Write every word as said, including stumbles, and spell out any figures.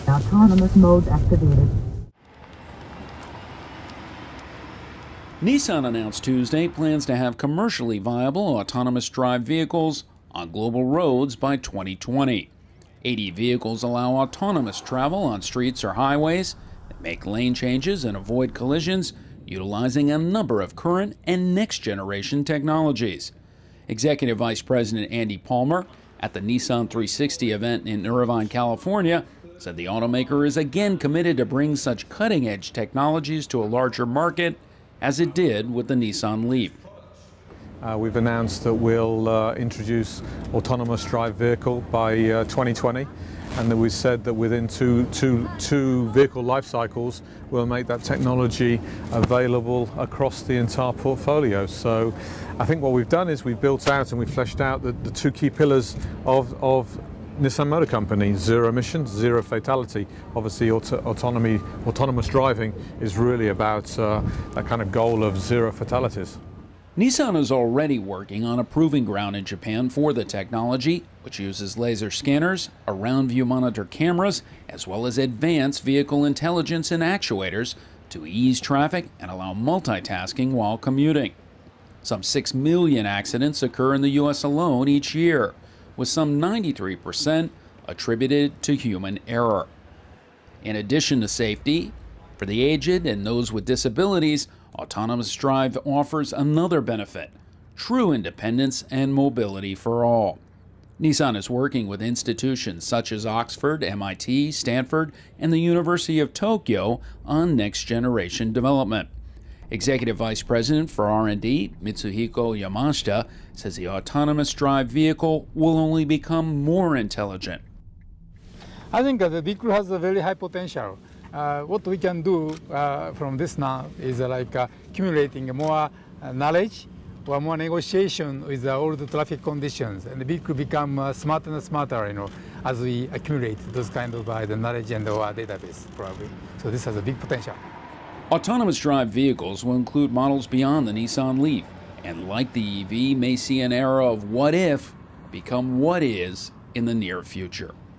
Autonomous mode activated. Nissan announced Tuesday plans to have commercially viable autonomous drive vehicles on global roads by twenty twenty. eighty vehicles allow autonomous travel on streets or highways that make lane changes and avoid collisions, utilizing a number of current and next-generation technologies. Executive Vice President Andy Palmer at the Nissan three sixty event in Irvine, California, said the automaker is again committed to bring such cutting-edge technologies to a larger market as it did with the Nissan Leaf. Uh, we've announced that we'll uh, introduce autonomous drive vehicle by uh, twenty twenty, and that we've said that within two, two, two vehicle life cycles we'll make that technology available across the entire portfolio. So I think what we've done is we've built out and we've fleshed out the, the two key pillars of, of Nissan Motor Company: zero emissions, zero fatality. Obviously auto autonomy, autonomous driving is really about uh, that kind of goal of zero fatalities. Nissan is already working on a proving ground in Japan for the technology, which uses laser scanners, around-view monitor cameras, as well as advanced vehicle intelligence and actuators to ease traffic and allow multitasking while commuting. Some six million accidents occur in the U S alone each year, with some ninety-three percent attributed to human error. In addition to safety, for the aged and those with disabilities, autonomous drive offers another benefit: true independence and mobility for all. Nissan is working with institutions such as Oxford, M I T, Stanford, and the University of Tokyo on next-generation development. Executive Vice President for R and D, Mitsuhiko Yamashita, says the autonomous drive vehicle will only become more intelligent. I think uh, the vehicle has a very high potential. Uh, what we can do uh, from this now is uh, like uh, accumulating more uh, knowledge or more negotiation with uh, all the traffic conditions, and the vehicle become uh, smarter and smarter, you know, as we accumulate those kind of uh, the knowledge and our database, probably. So this has a big potential. Autonomous drive vehicles will include models beyond the Nissan Leaf, and like the E V, may see an era of what if become what is in the near future.